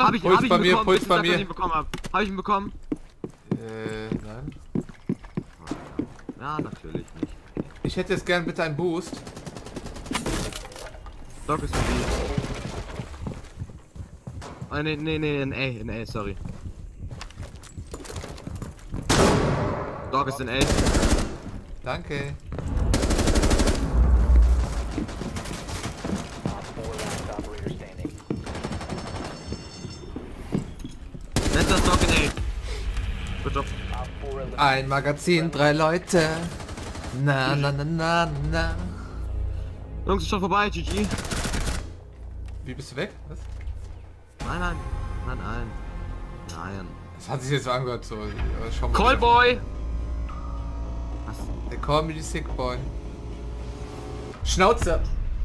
Hab ich Puls bei mir, bekommen. Puls bei Das, was mir. ich ihn bekommen hab. Hab ich ihn bekommen? Nein. Ja, natürlich nicht. Ich hätte jetzt gern bitte einen Boost. Doc ist für die. Oh, nee, in A, sorry. Doc ist in A. Danke. Letzter Doc in A. Good job. Ein Magazin, 3 Leute. Na, na, na, na, na. Jungs, ist schon vorbei, GG. Wie bist du weg? Was? Nein. Das hat sich jetzt so angehört, so. Schau mal. Callboy! Was? They call me the sick boy. Schnauze!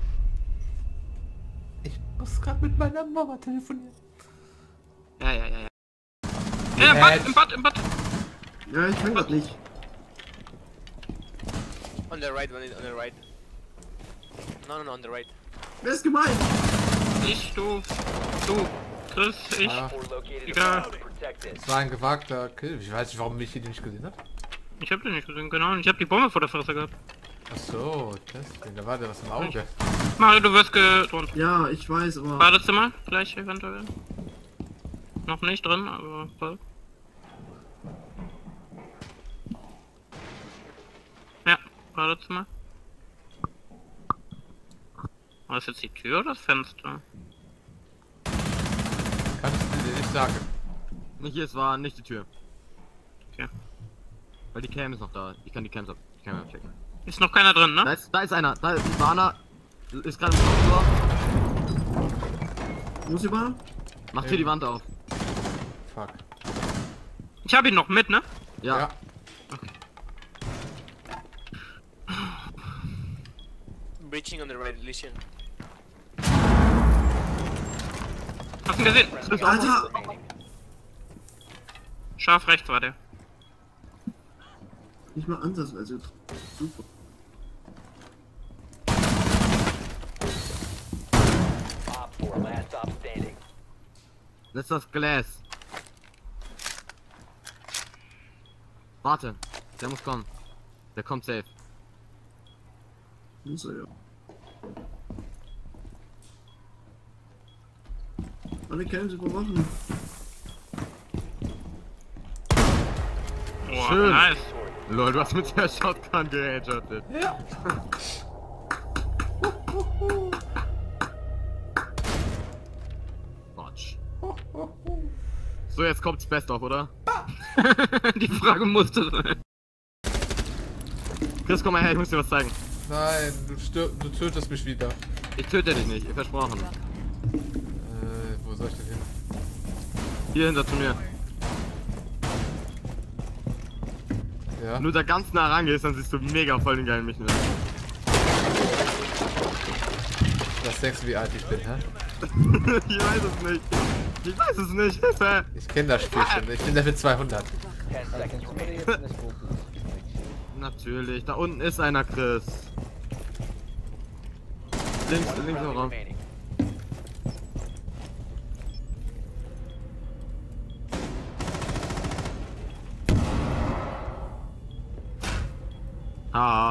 Ich muss gerade mit meiner Mama telefonieren. Ja. Im Bad. Ja, ich kann das nicht. On the right, on the right. No, on the right. Wer ist gemein? Ich, du, Chris, ich. Ah, Egal. das war ein gewagter Kill. Ich weiß nicht, warum mich hier nicht gesehen hat. Ich hab den nicht gesehen, genau. Und ich hab die Bombe vor der Fresse gehabt. Ach so, deswegen. Da war der was im Auge. Mario, du wirst gedroht. Ja, ich weiß, aber... Badezimmer, gleich eventuell. Noch nicht drin, aber voll. Ja, Badezimmer. Was ist jetzt die Tür oder das Fenster? Kann ich dir nicht sagen. Hier, es war nicht die Tür. Okay. Weil die Cam ist noch da. Ich kann die Cams checken. Ist noch keiner drin, ne? Da ist einer. Da war einer. Ist gerade im Tor. Wo ist die Bahn? Macht hier die Wand auf. Fuck. Ich hab ihn noch mit, ne? Ja. Breaching on the right, Lycian. Hast du ihn gesehen? Alter! Scharf rechts war der. Nicht mal ansatzweise. Super. Letzter Glas. Warte. Der muss kommen. Der kommt safe. Muss er ja. Alle Camps überwachen. Oh, Schön. nice. Lol, du hast mit der Shotgun geheadshottet. Ja. Quatsch. So, jetzt kommt's Best of, oder? Die Frage musste sein. Chris, komm mal her, ich muss dir was zeigen. Nein, du tötest mich wieder. Ich töte dich nicht, versprochen. Wo soll ich denn hin? Hier hinter zu mir. Ja. Wenn du da ganz nah rangehst, dann siehst du mega voll den geilen Mich. Was denkst du, wie alt ich bin, hä? Ich weiß es nicht. Ich weiß es nicht. Hilfe! Ich kenne das Spiel schon. Ich bin Level 200. Natürlich. Da unten ist einer, Chris. Links im Raum. Ah.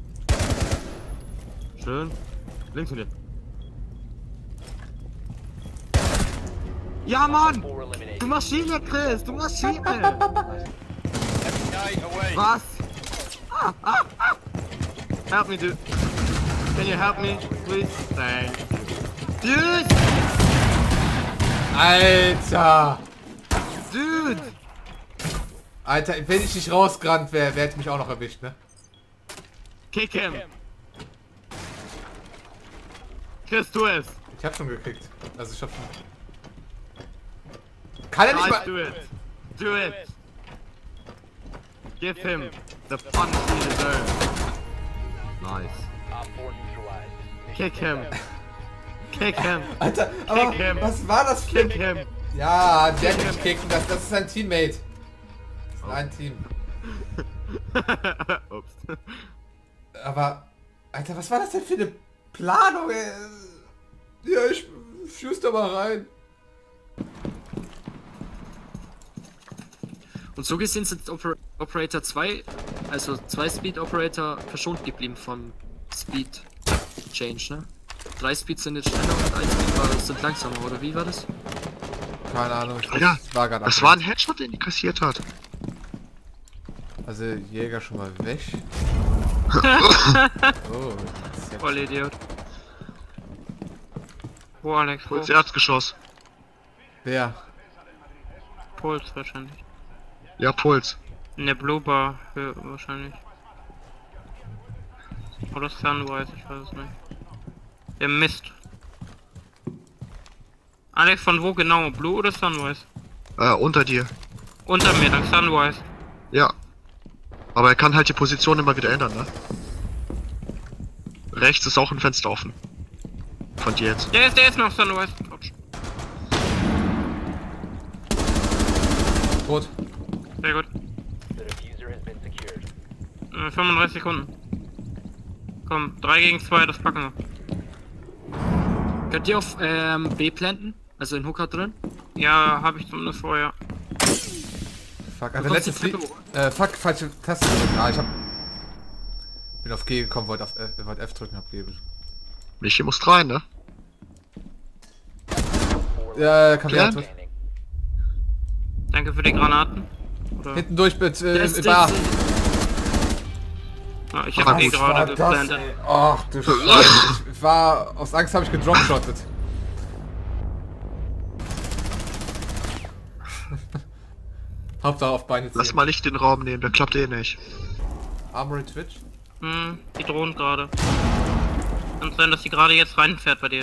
Schön. Links von dir. Ja, Mann! Du Maschine, Chris! Du Maschine! Was? Help me, dude. Can you help me, please? Thank you. Dude! Alter! Dude! Alter, wenn ich nicht rausgerannt wäre, hätte mich auch noch erwischt, ne? Kick him! Chris, tu es! Ich hab schon gekriegt. Also ich hab schon... Kann er nicht Guys, mal... do it! Do it! Give him the punch he deserves. Nice. Kick him! Kick him! Alter, aber Kick him. was war das für... Kick him! Ja, der hat mich kicken. Das ist ein Teammate. Das ist ein Team. Ups. Aber... Alter, was war das denn für eine Planung, ey? Ja, ich schieß da mal rein. Und so gesehen sind Operator 2, also 2 Speed Operator, verschont geblieben vom Speed Change, ne? 3 Speed sind jetzt schneller und 1 Speed sind langsamer, oder wie war das? Keine Ahnung, Alter, war gerade das war ein Headshot, den die kassiert hat. Also Jäger schon mal weg. Oh, jetzt. Voll Idiot. Wo, Alex? Wo? Kurz Erzgeschoss. Wer? Puls wahrscheinlich. Ja, Puls. In der Blue Bar wahrscheinlich. Oder Sunrise, ich weiß es nicht. Der Mist. Alex, von wo genau? Blue oder Sunrise? Unter dir. Unter mir, dann Sunrise. Ja. Aber er kann halt die Position immer wieder ändern, ne? Rechts ist auch ein Fenster offen. Von dir jetzt. Der ist noch Sunrise. Autsch. Tot. Sehr gut. 35 Sekunden. Komm, 3 gegen 2, das packen wir. Könnt ihr auf B planten? Also in Hooker drin? Ja, habe ich zumindest vorher. Fuck, Du Alter, kommst letztes die Lied. Treppe Fuck, falsche Taste gedrückt. Ah, ich hab. Bin auf G gekommen, wollte F drücken, hab G. Michi muss rein, ne? Ja, kann Ja. ja. Danke für die Granaten. Oder? Hinten durch mit Der Bar. Ja, ich habe eh gerade geplantet. Ach du Scheiße. Ich war. Aus Angst habe ich gedropshottet. Hauptsache auf Beine ziehen. Lass mal nicht den Raum nehmen, der klappt eh nicht. Armory Twitch? Die drohen gerade. Kann sein, dass sie gerade jetzt reinfährt bei dir.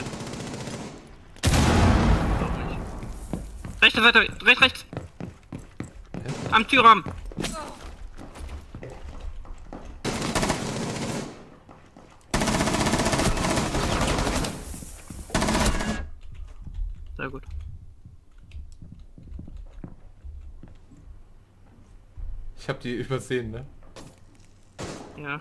Doch nicht. Rechte Seite, rechts. Am Türrahmen. Sehr gut. Ich hab die übersehen, ne? Ja.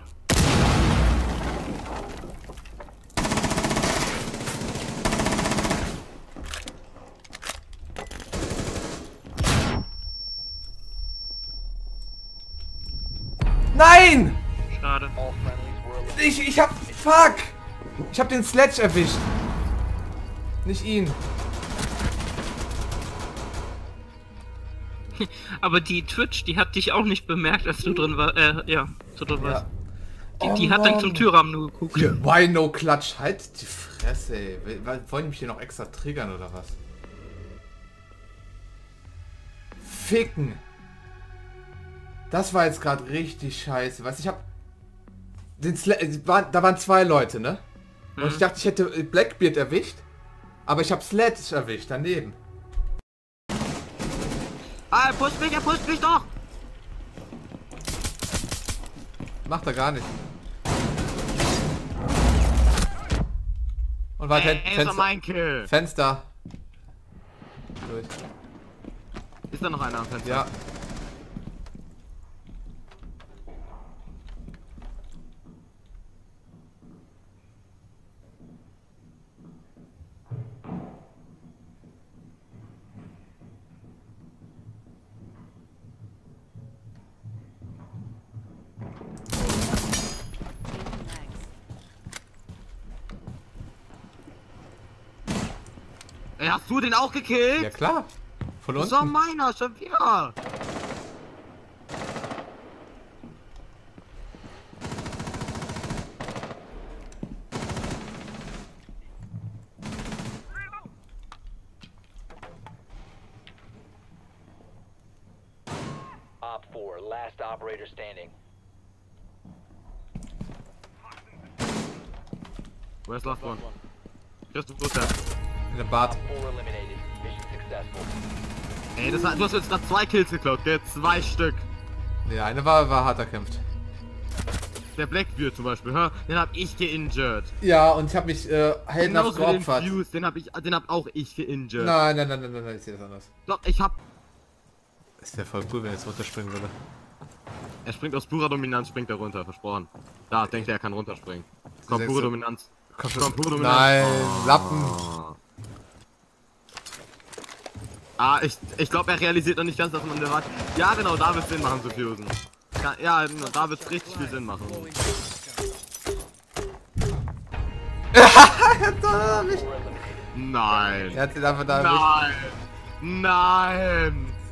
Nein! Schade. Ich hab. Fuck! Ich hab den Sledge erwischt. Nicht ihn. Aber die Twitch, die hat dich auch nicht bemerkt, als du drin warst. Ja, so drin warst. Die hat dann zum Türrahmen nur geguckt. Why no clutch? Halt die Fresse, ey. Wollen die mich hier noch extra triggern oder was? Ficken. Das war jetzt gerade richtig scheiße. Weißt du, ich hab den da waren 2 Leute, ne? Und ich dachte, ich hätte Blackbeard erwischt. Aber ich hab Sledge erwischt daneben. Ah, er pusht mich doch! Macht er gar nicht. Und warte, Fenster. mein Kill! Fenster. Durch. Ist da noch einer am Fenster? Ja. Ey, hast du den auch gekillt? Ja klar. Von Das war unten. meiner, schon wieder. Op 4, last operator standing. Where's last one? Just du Butter. In der Bart. Op 4 eliminated. Mission successful. Ey, du hast jetzt gerade 2 Kills geklaut, gell? 2 Stück. Der eine war hart erkämpft. Der Blackbeard zum Beispiel, hä? Den hab ich geinjured. Ja, und ich habe mich heldenhaft Genauso den geopfert. Fuse, den hab auch ich geinjured. Nein, ich sehe das anders. Doch, ich hab... Es wäre voll cool, wenn er jetzt runterspringen würde. Er springt aus purer Dominanz, springt er runter, versprochen. Da, denkt er kann runterspringen. Komm, Sehr pure so- Dominanz. Komm, Komm, pure Dominanz. nein, Lappen. Ich glaube, er realisiert noch nicht ganz, dass man der war. Ja, genau, da wird Sinn machen zu fusen. Ja, genau, da wird richtig viel Sinn machen. Nein. Er hat ihn einfach da erwischt. Nein. Nein.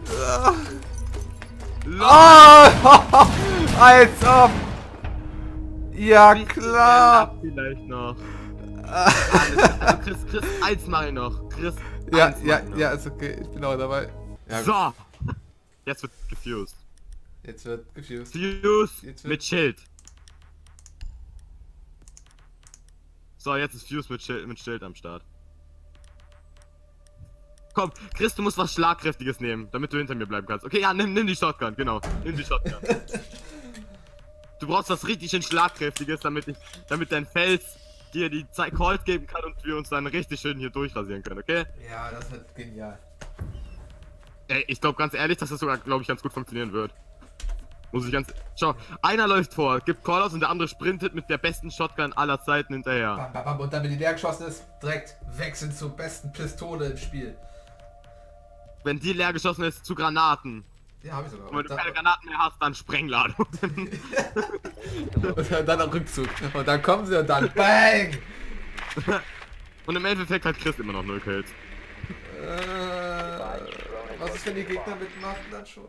Oh! Als ob! Ja, klar! Vielleicht noch. Also Chris, eins mach ich noch. Chris, Ja, eins ja, mach ich noch. ja, ist okay. Ich bin auch dabei. Ja, So. Jetzt wird gefused. jetzt wird gefused. Fuse Jetzt wird- mit Schild. So, jetzt ist Fuse mit Schild am Start. Komm, Chris, du musst was Schlagkräftiges nehmen, damit du hinter mir bleiben kannst. Okay, ja, nimm die Shotgun, genau. Nimm die Shotgun. Du brauchst was richtig schön Schlagkräftiges, damit dein Fels dir die Calls geben kann und wir uns dann richtig schön hier durchrasieren können, okay? Ja, das wird genial. Ey, ich glaube ganz ehrlich, dass das sogar, glaube ich, ganz gut funktionieren wird. Muss ich ganz... Schau, einer läuft vor, gibt Callouts und der andere sprintet mit der besten Shotgun aller Zeiten hinterher. Bam, bam, bam, und dann, wenn die leer geschossen ist, direkt wechseln zur besten Pistole im Spiel. Wenn die leer geschossen ist, zu Granaten. Ja, hab ich sogar. Und wenn du keine Granaten mehr hast, dann Sprengladung. Und dann am Rückzug. Und dann kommen sie und dann BANG! Und im Endeffekt hat Chris immer noch 0 Kills. Was ist, wenn die Gegner mitmachen, dann schon?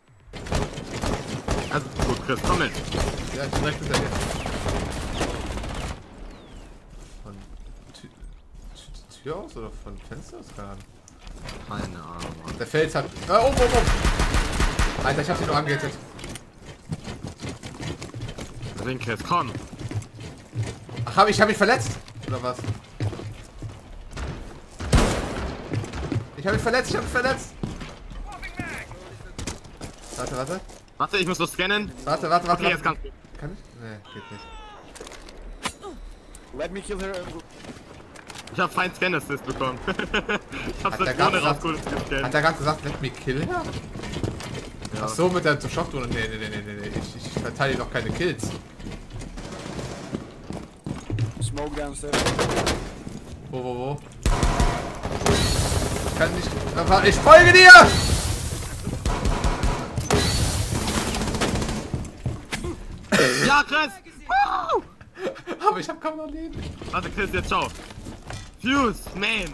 Also gut, Chris, komm mit. Ja, ich bin direkt hinter dir. Von Tür aus oder von Fenster aus? Keine Ahnung. Keine Ahnung. Der Fels hat... Oh. Alter, ich hab dich nur angehittet. Deswegen Chris, komm. Ach, ich hab mich verletzt? Oder was? Ich hab mich verletzt. Warte. Warte, ich muss was scannen. Warte. Okay, jetzt kannst du. Kann ich? Nee, geht nicht. Let me kill her. Ich hab fein Scan-Assist bekommen. Ich hab's Hat der jetzt gerade ohne gesagt- rausgeholt Hat gescannt. er gerade gesagt, let me kill her? Ja. Ach so, mit der Schockdrohne. Nee. Ich verteile doch keine Kills. Smoke downstairs. Wo? Ich kann nicht... Ich folge dir! Ja, Chris! Aber ich hab kaum noch Leben. Warte, Chris, jetzt schau. Fuse, man!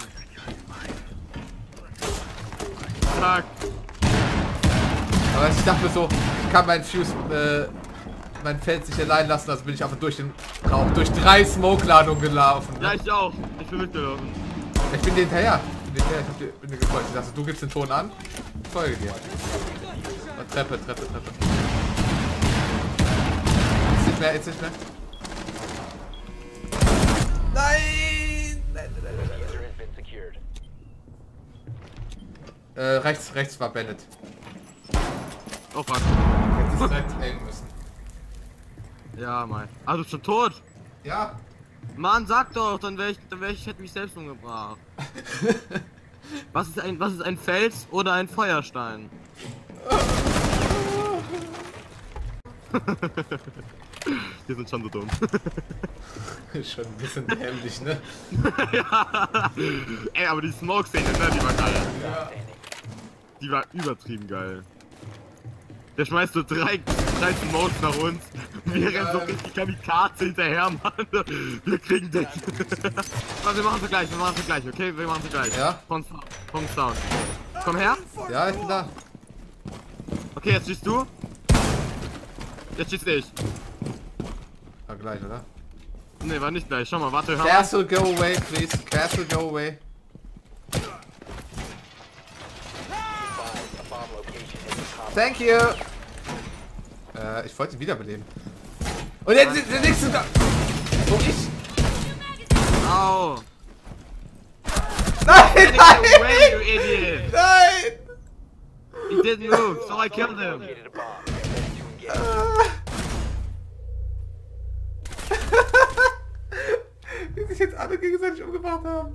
Zack. Aber ich dachte mir so, ich kann meinen Fuse, mein Feld nicht allein lassen, also bin ich einfach durch den Raum, durch 3 Smoke-Ladungen gelaufen. Ja, ich auch. Ich bin mitgelaufen. Ich bin dir hinterher. Ich bin dir gefolgt. Ich dachte, du gibst den Ton an. Ich folge dir. Und Treppe. Jetzt nicht mehr. Nein! Diffuser has been secured. Rechts war Bennett. Oh fuck. Hätte es direkt aimen müssen. Ja, mein. Ah, du bist schon tot? Ja. Mann, sag doch, dann hätte mich selbst umgebracht. Was ist ein Fels oder ein Feuerstein? Die sind schon so dumm. Schon ein bisschen dämlich, ne? Ja. Ey, aber die Smoke-Szene, ne, die war geil. Ja. Die war übertrieben geil. Der schmeißt so drei Smokes nach uns. Wir rennen so richtig Kamikaze hinterher, Mann. Wir kriegen dich. Aber wir machen sie gleich, okay? Wir machen sie gleich. Ja? Vom Sound. Komm her. Ja, ich bin da. Okay, jetzt schießt du. Jetzt schießt ich. War gleich, oder? Ne, war nicht gleich. Schau mal, warte, hör mal. Castle, go away, please. Castle, go away. A bomb location has been compromised. Thank you. Ich wollte ihn wiederbeleben. Und jetzt der nächste da. Wo ich? Au. Nein, Away, you idiot. nein! He didn't move, so I killed him. Located a bomb. Ready to engage. Wie sich jetzt alle gegenseitig umgebracht haben.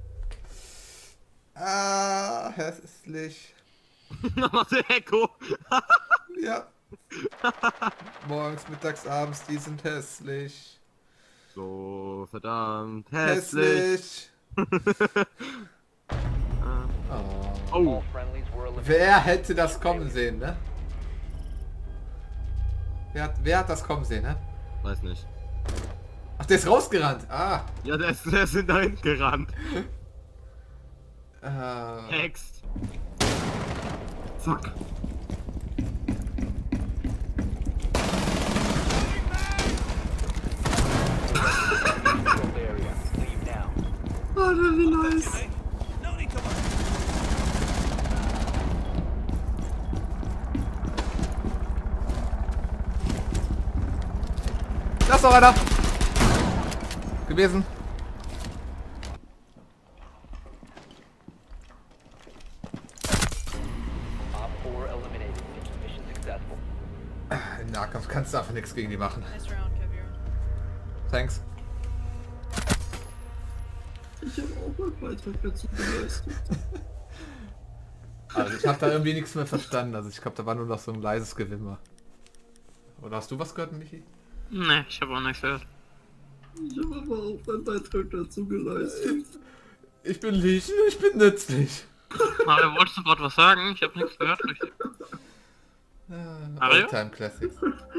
Ah, hässlich. Warte, Echo. Ja. Morgens, mittags, abends, die sind hässlich. So, verdammt hässlich. Hässlich. Oh. Oh. All friendlies were eliminated. Wer hätte das kommen sehen, ne? Wer hat das kommen sehen, ne? Weiß nicht. Ach, der ist rausgerannt. Ah. Ja, der ist da hinten gerannt. Hex. Hext. Fuck. Controlled area. Leave now. Alter, wie nice. Da ist noch einer. Gewesen. Op 4 eliminated. Mission successful. Im Nahkampf kannst du einfach nichts gegen die machen. Nice round, Kevir. Thanks. Ich habe auch meinen Beitrag dazu geleistet. Also ich habe da irgendwie nichts mehr verstanden. Also ich glaube, da war nur noch so ein leises Gewimmer. Oder hast du was gehört, Michi? Ne, ich habe auch nichts gehört. Ich habe aber auch meinen Beitrag dazu geleistet. Ich bin Liechen, ich bin nützlich. Mario, wolltest du gerade was sagen? Ich habe nichts gehört, richtig. Mario? Oldtime Classics.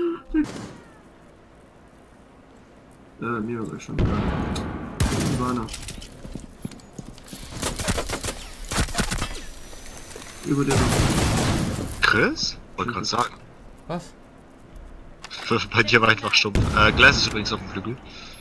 Mir war schon klar. Ivana. Über der Chris? Wollte gerade sagen. Was? Bei dir war einfach stumm. Gleis ist übrigens auf dem Flügel.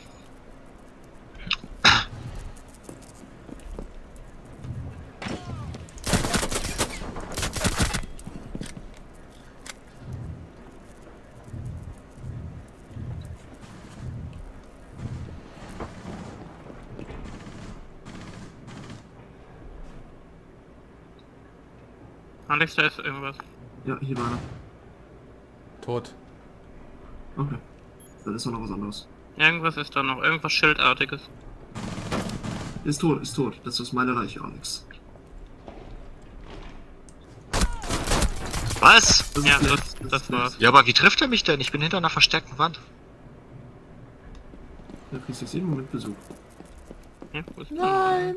Alex, da ist irgendwas. Ja, hier war er. Tot. Okay. Dann ist doch noch was anderes. Irgendwas ist da noch, irgendwas Schildartiges. Ist tot, ist tot. Das ist meine Leiche, Alex. Was? Das Ja, ist das war's. Ja, aber wie trifft er mich denn? Ich bin hinter einer verstärkten Wand. Da kriegst du jetzt jeden Moment Besuch. Ja, wo ist Nein!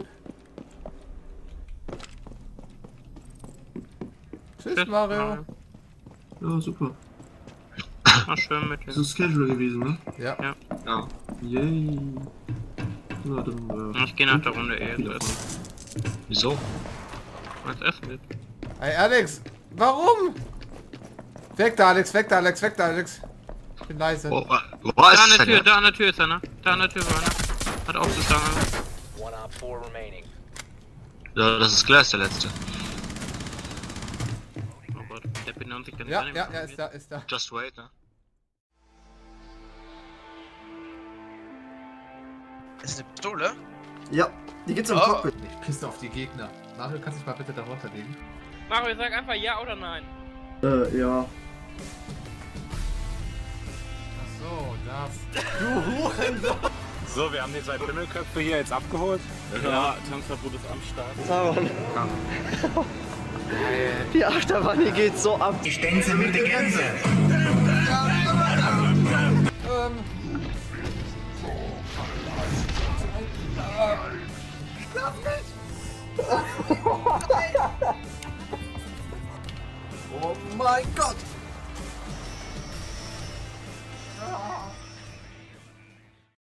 Tschüss, Tschüss, Mario. Ja, super. War schön mit Das dir. ist casual gewesen, ne? Ja. Ja. Ja. Yay. Na, dann, Ich gehe nach der Runde eh viel jetzt Erfolg. essen. Wieso? Als Essen wird. Hey Alex, warum? Weg da, Alex, weg da, Alex, weg da, Alex. Ich bin leise. Wo Da ist an der denn Tür, jetzt? da an der Tür ist einer. Da an der Tür war einer. Hat aufgeschlagen. One Op 4 remaining. Ja, das ist Gleis, der letzte. Oh Gott, der benannt sich dann Ja, gar nicht ja, mehr. ja, ist da, ist da. Just wait, ne? Ist eine Pistole? Ja, die gibt's im Oh. Cockpit. Ich pisse auf die Gegner. Mario, kannst du dich mal bitte darunter legen? Mario, sag einfach ja oder nein. Ja. Ach so, das. Du Hurensohn! So, wir haben die 2 Pimmelköpfe hier jetzt abgeholt. Ja, Tanzverbot ist am Start. Die Achterbahn hier geht so ab. Die Stänze mit der Gänse. Lass mich! Oh mein Gott!